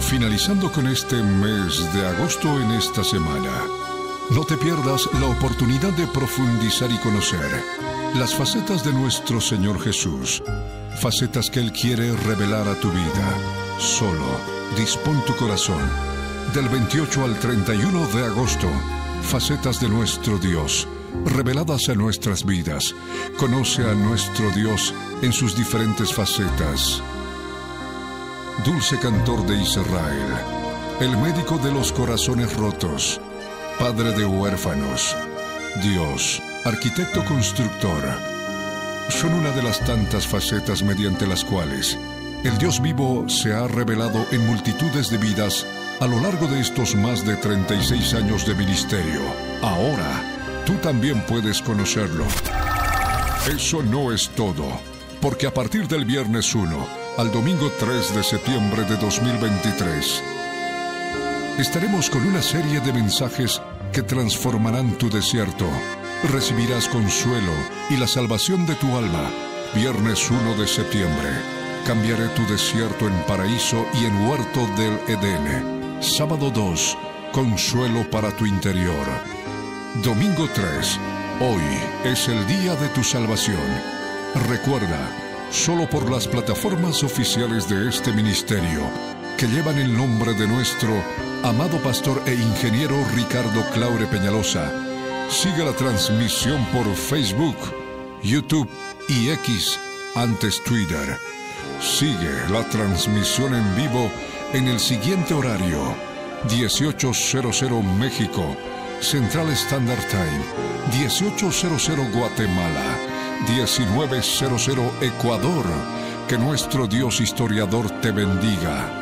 Finalizando con este mes de agosto en esta semana, no te pierdas la oportunidad de profundizar y conocer las facetas de nuestro Señor Jesús, facetas que Él quiere revelar a tu vida. Solo dispón tu corazón. Del 28 al 31 de agosto, facetas de nuestro Dios, reveladas a nuestras vidas. Conoce a nuestro Dios en sus diferentes facetas. Dulce cantor de Israel, el médico de los corazones rotos, padre de huérfanos, Dios, arquitecto constructor, son una de las tantas facetas mediante las cuales el Dios vivo se ha revelado en multitudes de vidas a lo largo de estos más de 36 años de ministerio. Ahora, tú también puedes conocerlo. Eso no es todo, porque a partir del viernes 1 al domingo 3 de septiembre de 2023, estaremos con una serie de mensajes que transformarán tu desierto. Recibirás consuelo y la salvación de tu alma. Viernes 1 de septiembre, cambiaré tu desierto en paraíso y en huerto del Edén. Sábado 2, consuelo para tu interior. Domingo 3, hoy es el día de tu salvación. Recuerda, solo por las plataformas oficiales de este ministerio, que llevan el nombre de nuestro amado pastor e ingeniero Ricardo Claure Peñalosa, sigue la transmisión por Facebook, YouTube y X, antes Twitter. Sigue la transmisión en vivo en el siguiente horario: 18:00 México, Central Standard Time, 18:00 Guatemala, 19:00 Ecuador. Que nuestro Dios historiador te bendiga.